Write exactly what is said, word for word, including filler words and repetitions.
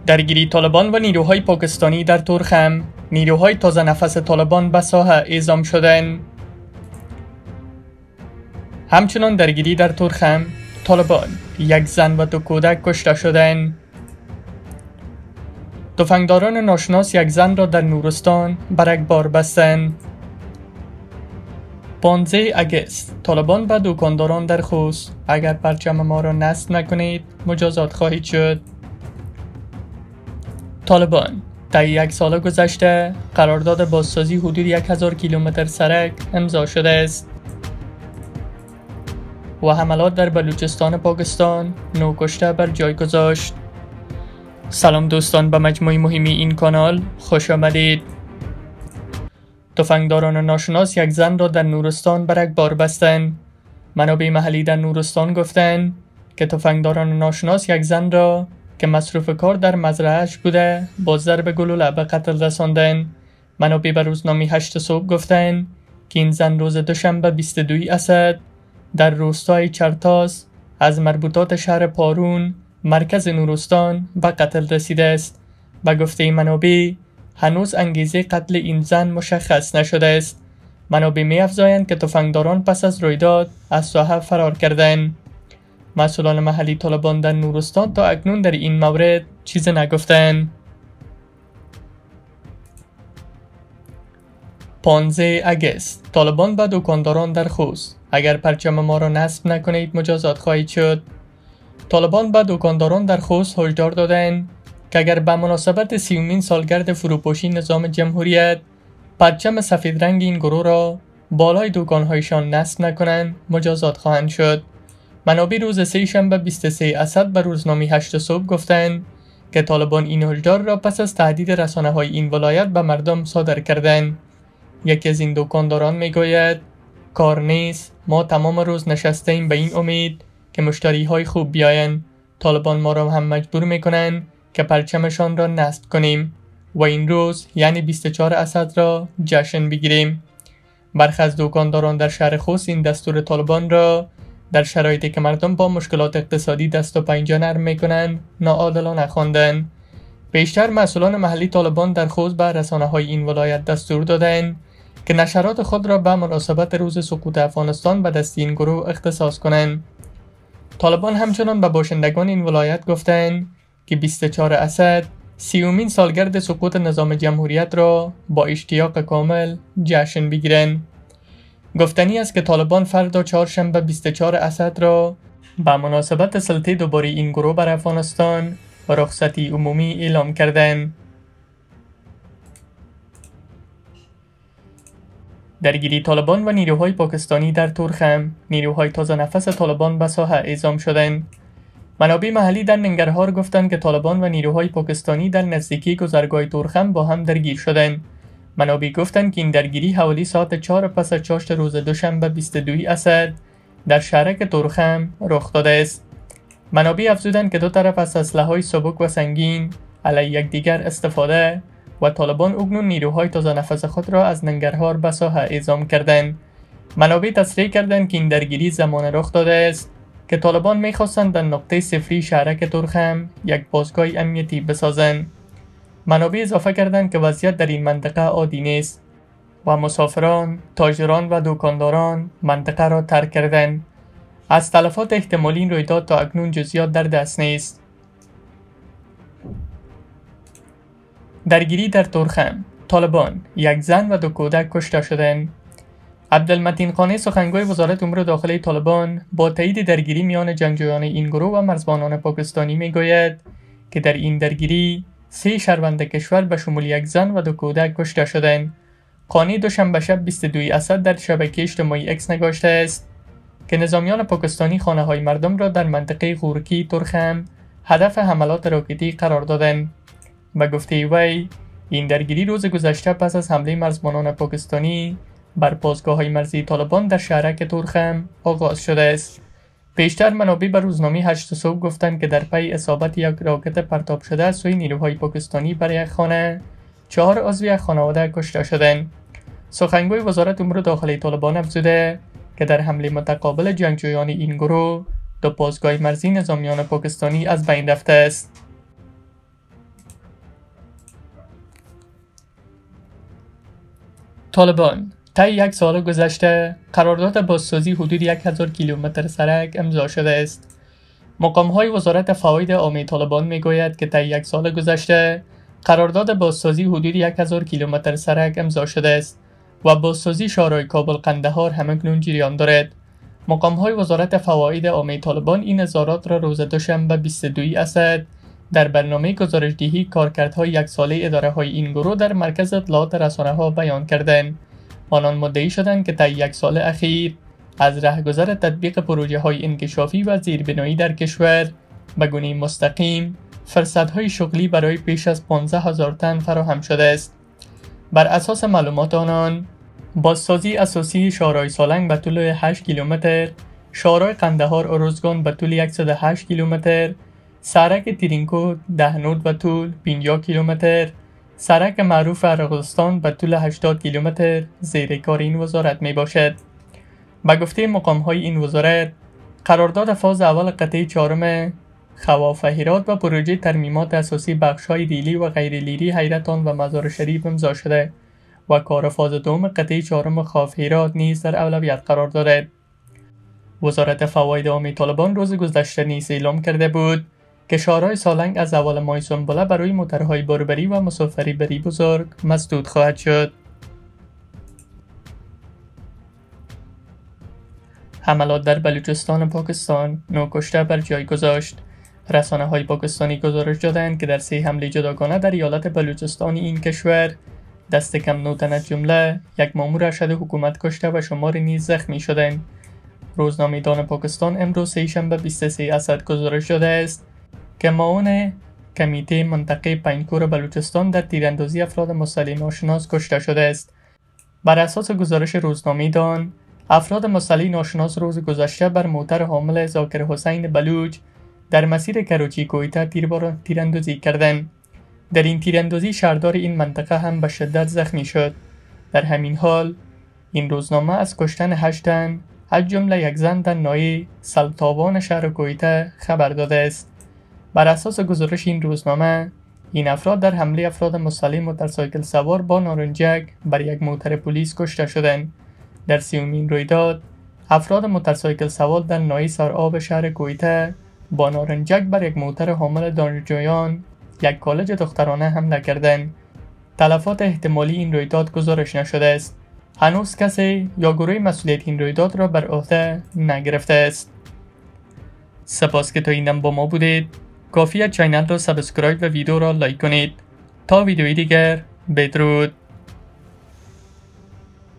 درگیری طالبان و نیروهای پاکستانی در تورخم. نیروهای تازه نفس طالبان به ساحه اعزام شدند. همچنان درگیری در تورخم. طالبان یک زن و دو کودک کشته شدند. تفنگداران ناشناس یک زن را در نورستان برک بار بستند. پانزده اگست طالبان به دکانداران در خوست: اگر پرچم ما را نصب نکنید مجازات خواهید شد. طالبان طی یک سال گذشته قرارداد بازسازی حدود یک هزار کیلومتر سرک امضا شده است. و حملات در بلوچستان پاکستان نو کشته بر جای گذاشت. سلام دوستان، به مجموعه مهمی این کانال خوش آمدید. تفنگداران ناشناس یک زن را در نورستان برک بار بستند. منابع محلی در نورستان گفتند که تفنگداران ناشناس یک زن را که مصروف کار در مزرعه‌اش بوده با ضرب گلوله به قتل رساندند. منابع به روزنامه هشت صبح گفتند که این زن روز دوشنبه بیست و دو اسد در روستای چرتاس از مربوطات شهر پارون مرکز نورستان به قتل رسیده است. به گفته منابع هنوز انگیزه قتل این زن مشخص نشده است. منابع می افزایند که تفنگداران پس از رویداد از ساحه فرار کردند. مسئولان محلی طالبان در نورستان تا اکنون در این مورد چیزی نگفتند. پانزده اگست طالبان به دکانداران در خوست: اگر پرچم ما را نصب نکنید مجازات خواهید شد. طالبان به دکانداران در خوست هشدار دادند که اگر به مناسبت سیومین سالگرد فروپاشی نظام جمهوریت پرچم سفید رنگ این گروه را بالای دکانهایشان نصب نکنند مجازات خواهند شد. منابع روز سه شنبه بیست و سه اسد به روزنامه هشت صبح گفتند که طالبان این هشدار را پس از تهدید رسانه‌های این ولایت به مردم صادر کردند. یکی از این دکانداران میگوید کار نیست، ما تمام روز نشسته ایم به این امید که مشتری های خوب بیایند. طالبان ما را هم مجبور میکنند که پرچمشان را نصب کنیم و این روز یعنی بیست و چهار اسد را جشن بگیریم. برخی از دکانداران در شهر خوست این دستور طالبان را در شرایطی که مردم با مشکلات اقتصادی دست و پنجه نرم میکنند ناعادلانه خواندند. بیشتر مسئولان محلی طالبان در خوست به رسانه‌های این ولایت دستور دادند که نشرات خود را به مناسبت روز سقوط افغانستان به دست این گروه اختصاص کنند. طالبان همچنان به باشندگان این ولایت گفتند که بیست و چهار اسد سیومین سالگرد سقوط نظام جمهوریت را با اشتیاق کامل جشن بگیرند. گفتنی است که طالبان فردا چهارشنبه بیست و چهار اسد را به مناسبت سلطه دوباره این گروه بر افغانستان و رخصتی عمومی اعلام کردند. درگیری طالبان و نیروهای پاکستانی در تورخم. نیروهای تازه نفس طالبان به ساحه اعزام شدند. منابع محلی در ننگرهار گفتند که طالبان و نیروهای پاکستانی در نزدیکی گذرگاه تورخم با هم درگیر شدند. منابع گفتند که این درگیری حوالی ساعت چهار پس از چاشت روز دوشنبه بیست و دو اسد در شهرک تورخم رخ داده است. منابع افزودند که دو طرف از اسلحه‌های سبک و سنگین علیه یکدیگر استفاده و طالبان اکنون نیروهای تازه نفس خود را از ننگرهار به ساحه اعزام کردند. منابع تصریح کردند که این درگیری زمان رخ داده است که طالبان می‌خواستند در نقطه صفری شهرک تورخم یک پاسگاه امنیتی بسازند. منابع اضافه کردند که وضعیت در این منطقه عادی نیست و مسافران، تاجران و دکانداران منطقه را ترک کردند. از تلفات احتمالی این رویداد تا اکنون جزئیات در دست نیست. درگیری در تورخم. طالبان یک زن و دو کودک کشته شدند. عبدالمتین خانی سخنگوی وزارت امور داخلی طالبان با تایید درگیری میان جنگجویان این گروه و مرزبانان پاکستانی میگوید که در این درگیری سه شهروند کشور به شمول یک زن و دو کودک کشته شدند. خانی دوشنبه شب بیست و دو اسد در شبکه اجتماعی اکس نگاشته است که نظامیان پاکستانی خانه‌های مردم را در منطقه غورکی تورخم هدف حملات راکتی قرار دادند. به گفته وی این درگیری روز گذشته پس از حمله مرزبانان پاکستانی بر پاسگاه‌های مرزی طالبان در شهرک تورخم آغاز شده است. پیشتر منابع به روزنامه هشت صبح گفتند که در پی اصابت یک راکت پرتاب شده از سوی نیروهای پاکستانی بر یک خانه، چهار عضو یک خانواده کشته شدند. سخنگوی وزارت امور داخلی طالبان افزوده که در حمله متقابل جنگجویان این گروه دو پاسگاه مرزی نظامیان پاکستانی از بین رفته است. طالبان طی یک سال گذشته قرارداد بازسازی حدود هزار کیلومتر سرک امضا شده است. مقام‌های وزارت فواید عامه طالبان می‌گوید که طی یک سال گذشته قرارداد بازسازی حدود هزار کیلومتر سرک امضا شده است و بازسازی شهرهای کابل قندهار همکنون جریان دارد. مقام‌های وزارت فواید عامه طالبان این اظهارات را روز دوشنبه بیست و دوم اسد در برنامه گزارش‌دهی کارکردهای یک ساله اداره‌های این گروه در مرکز اطلاعات رسانه‌ها بیان کردند. آنان مدعی شدند که طی یک سال اخیر از رهگذر تطبیق پروژه‌های انکشافی و زیربنایی در کشور به گونه مستقیم فرصت‌های شغلی برای بیش از پانزده هزار تن فراهم شده است. بر اساس معلومات آنان، بازسازی اساسی شهرهای سالنگ به طول هشت کیلومتر، شهرهای قندهار ارزگان به طول صد و هشت کیلومتر، سرک تیرینکو دهنود به طول پنجاه کیلومتر، سرک معروف ارغستان به طول هشتاد کیلومتر زیر کار این وزارت می باشد. به گفته مقام‌های این وزارت، قرارداد فاز اول قطعه چهارم خواف هرات و پروژه ترمیمات اساسی بخش‌های ریلی و غیر ریلی حیرتان و مزار شریف امضا شده و کار فاز دوم قطعه چهارم خواف هرات نیز در اولویت قرار دارد. وزارت فواید عامه طالبان روز گذشته نیز اعلام کرده بود که شهرهای سالنگ از اول ماه سنبله برای موترهای باربری و مسافری بری بزرگ مسدود خواهد شد. حملات در بلوچستان پاکستان نه کشته بر جای گذاشت. رسانه های پاکستانی گزارش دادند که در سه حمله جداگانه در ایالت بلوچستان این کشور دست کم نه تن از جمله یک مامور ارشد حکومت کشته و شماری نیز زخمی شدند. روزنامه دان پاکستان امروز سه‌شنبه بیست و سوم اسد گزارش داده است که معاون کمیته منطقه پنجکور بلوچستان در تیراندازی افراد مسلح ناشناس کشته شده است. بر اساس گزارش روزنامه دان، افراد مسلح ناشناس روز گذشته بر موتر حامل ذاکر حسین بلوچ در مسیر کراچی کویته تیراندازی کردند. در این تیراندازی شهردار این منطقه هم به شدت زخمی شد. در همین حال این روزنامه از کشتن هشت تن از جمله یک زن در ناحیه سلطاوان شهر کویته خبر داده است. بر اساس گزارش این روزنامه، این افراد در حمله افراد مسلح موتورسایکل سوار با نارنجک بر یک موتر پلیس کشته شدند. در سومین رویداد، افراد موتورسایکل سوار در ناحیه سرآب شهر کویته با نارنجک بر یک موتر حامل دانشجویان یک کالج دخترانه حمله کردند. تلفات احتمالی این رویداد گزارش نشده است. هنوز کسی یا گروه مسئولیت این رویداد را بر عهده نگرفته است. سپاس که تا این با ما بودید. کافیه چینل را سابسکرایب و ویدیو را لایک کنید. تا ویدیوی دیگر، بدرود.